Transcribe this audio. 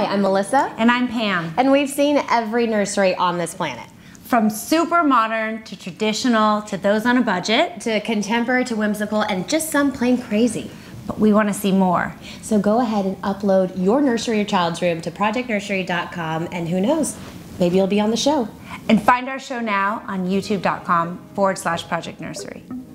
I'm Melissa. And I'm Pam. And we've seen every nursery on this planet. From super modern to traditional to those on a budget. To contemporary to whimsical and just some plain crazy. But we want to see more. So go ahead and upload your nursery or child's room to projectnursery.com and who knows, maybe you'll be on the show. And find our show now on youtube.com/projectnursery.